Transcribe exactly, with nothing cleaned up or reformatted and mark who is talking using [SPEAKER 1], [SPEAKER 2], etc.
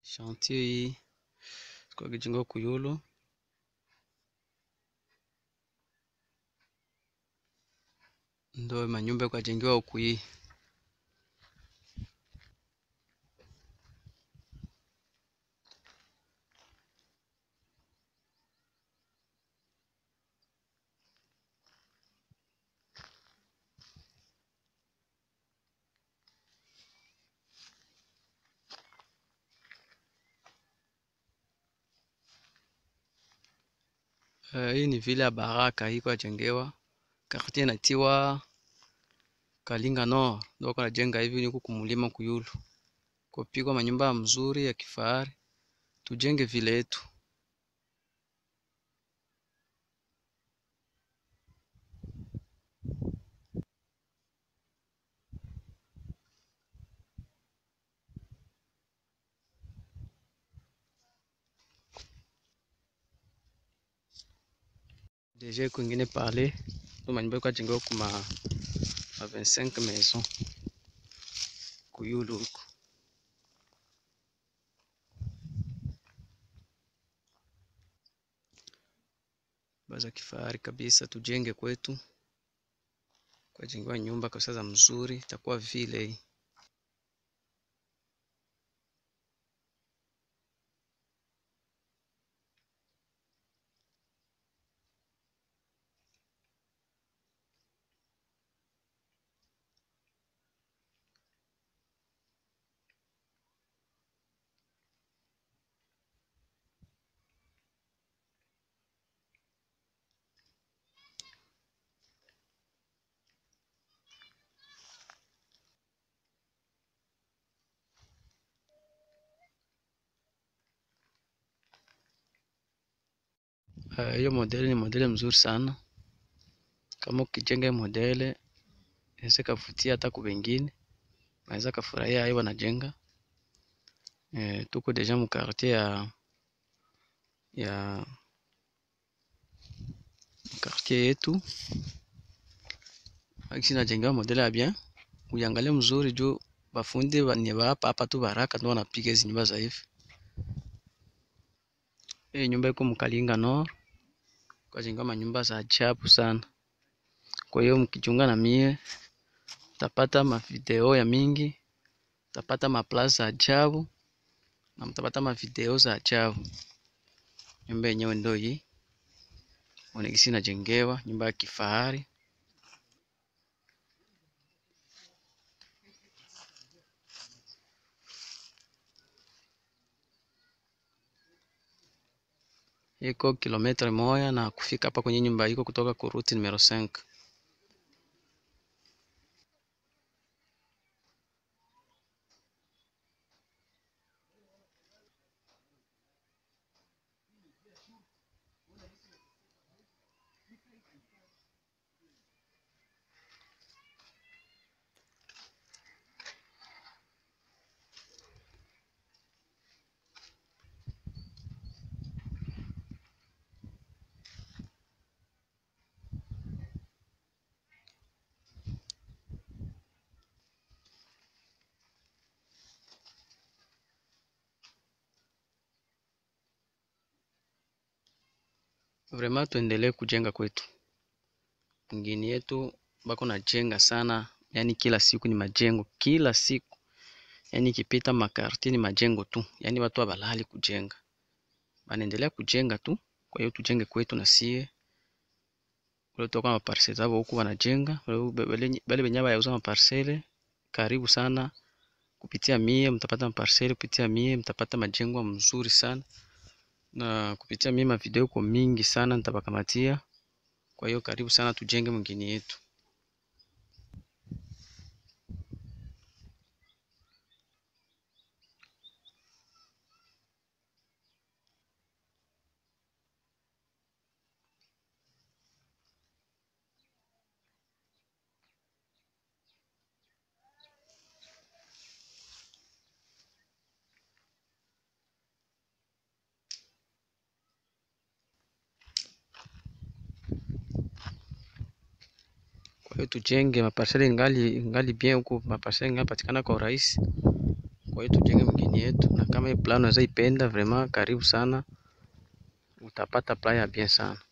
[SPEAKER 1] Chantier hii kwa kijingo kuyulu ndo manyumba kwa jengiwa ukui. Uh, hii ni vile ya Baraka hii kwa jengewa quartier natiwa Kalinga no ndo kwa jenga hivi ni kumulima kuyulu kupigwa manyumba mzuri ya kifahari tujenge vile yetu. Deja kwingine pale ndo manyumba kwa jengewa kuma vingt-cinq maisons kuyulu huko. Baza kifahari kabisa tujenge kwetu kwa jengewa nyumba kwa sasa mzuri itakuwa vile. Hiyo uh, modeli ni modeli mzuri sana. Kama ukijenga modeli inaweza kuvutia hata kwa wengine, naweza kufurahia hiyo wanajenga. Eh, tuko deja mu quartier ya ya quartier yetu. Akisi na jenga modeli ya bien, uyangalie mzuri juu bafundi ni hapa hapa tu Baraka ndo wanapiga hizo nyumba za hivi. Hii nyumba iko mkalinga no kwa jenga manyumba za ajabu sana. Kwa hiyo mkichunga na mie mtapata mavideo ya mingi, mtapata maplaza za ajabu na mtapata mavideo za ajabu. Nyumba yenyewe ndio hii. Onekisi na jengewa nyumba ya kifahari. Iko kilometre moja na kufika hapa kwenye nyumba iko kutoka kwa route numero cinq. Vraiment tuendelee kujenga kwetu. Ngini yetu bako na jenga sana, yani kila siku ni majengo, kila siku. Yani kipita makarti ni majengo tu, yani watu wabalali kujenga. Wanaendelea kujenga tu, kwa hiyo tujenge kwetu na sie. Wale toka maparsele zao huku wanajenga, wale benyaba yauza maparsele, karibu sana. Kupitia mie mtapata maparsele, kupitia mie mtapata majengo mzuri sana. Na kupitia mimi video kwa mingi sana nitabakamatia. Kwa hiyo karibu sana tujenge mwingine yetu. Kwa hiyo tujenge maparsele ngali ngali bien huko, maparsele ngali patikana kwa urahisi. Kwa hiyo tujenge mwingine yetu na kama Kama hii plan unaweza ipenda vraiment, karibu sana, utapata plan ya bien sana.